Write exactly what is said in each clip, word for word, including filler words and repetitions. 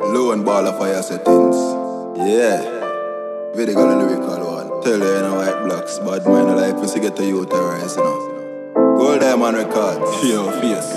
Low and ball of fire settings. Yeah. Very good lyrical one. Tell you, you know, white blocks. Bad mind life is to get to you terrorize, you know. Gold Diamond Records. Yo, fierce.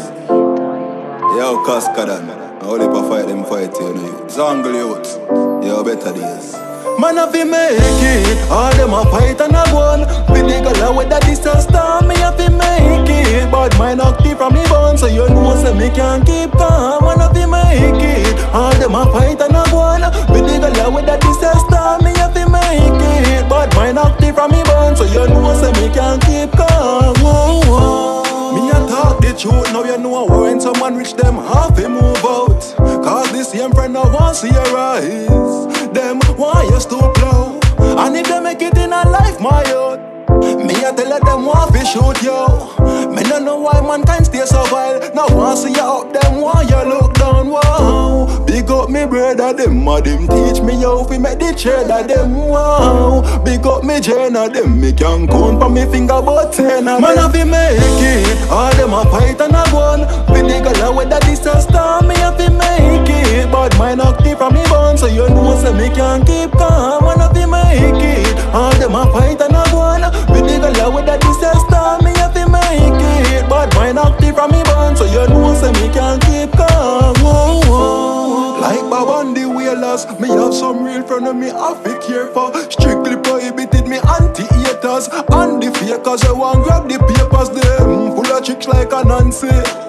Yo, Cascadan. All if I fight them fight, you know. Zangle youth. Yo, better days. Man a fi make it, all them a fight and a gun. With the girl with the distance storm, me a fi make it. But mine active from me bone, so you know say me can't keep calm. Man a fi make it, all them a fight and a gun. With the girl with the distance storm, me a fi make it. But mine active from me bone, so you know say me can't keep calm. Whoa, whoa. Me a talk the truth, now you know when someone reach them have to move out. Cause this same friend I want see your rise. Them want you to blow. And if they make it in a life, my youth, me a tell them want to shoot you. Me no know why mankind stay so wild. Now want see you up, them want you look down. Wow. Big up me brother, them a them teach me how fi make the cheddar them. Wow. Big up me Jenna, them me can count pa me finger but ten of them. Man a fi make it, all them a fight and a gun. With the girl with the distance storm, me a fi make it. But mine active from me bone, so you know say me can't keep calm. Man a fi make it, all them a fight and a gun. With the girl with the distance storm, me a fi make it. But mine active from me bone, so you know say me can't keep calm. Whoa, whoa. Like Babandi Whalers, me have some real friend of me have to care for. Strictly prohibited me anti-haters and the fakers. They want grab the papers, them full of tricks like a Nancy.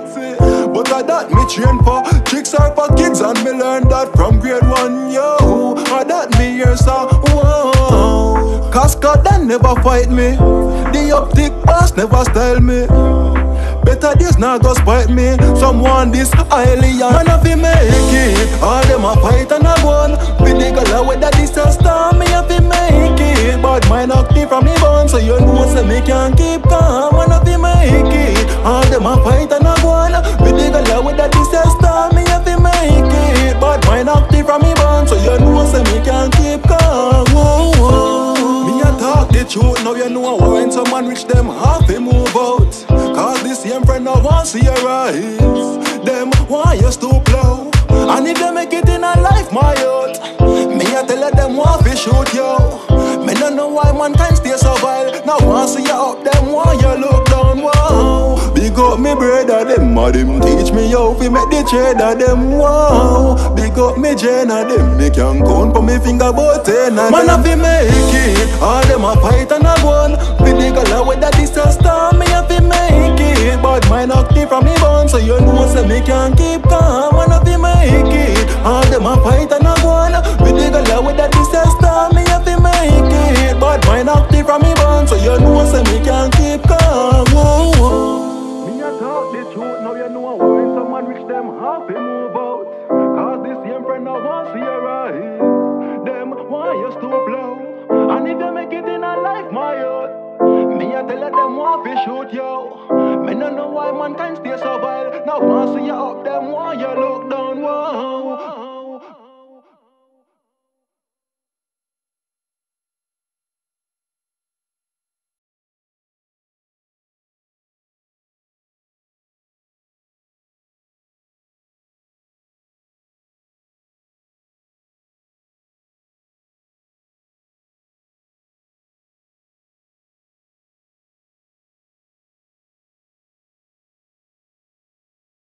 But I that me train for. Tricks are for kids and me learn that from grade one, yo. I that me hear so, whoa. Cascadan never fight me. The optic boss never style me. Better this now go spite me. Someone this alien. Man a fi make it, all them a fight and a gun. With the girl with the distance storm, me a fi make it. But mine active from me bone, so you know say me can't keep calm. Man a fi make it, all them a fight and a gun. With the girl with the distance storm, me a fi make it. But mine active from me bone, so you know say me can't keep calm. Whoa, whoa. Me a talk the truth, now you know when someone reach them have to move out. Cause this same friend I want see your rise. Them want you to blow. And if they make it in a life, my youth, me a tell them want to shoot you. Me no know why mankind stay so wild. Now want see you up, them want you look down. Wow. Big up me brother, them a them teach me how to make the cheddar them. Wow. Big up me Jenna, them me can count for me finger but ten. Man a fi make it, all them a fight and a gun. With the girl with the distance storm, me a fi make it. But mine active from me bone, so you know say me can't keep calm. Man a fi make it, all them a fight and a gun. With the girl with the distance storm, me a fi make it. But mine active from me bone, so you know say me can't keep calm. Whoa, whoa. Me a talk the truth, now you know when someone reach them have to move out. Cause this same friend I want see your rise. Them want you to blow. And if you make it in a life, my youth, me a tell them want to shoot you. Me no know why mankind stay so wild. Now want see you up, them want you look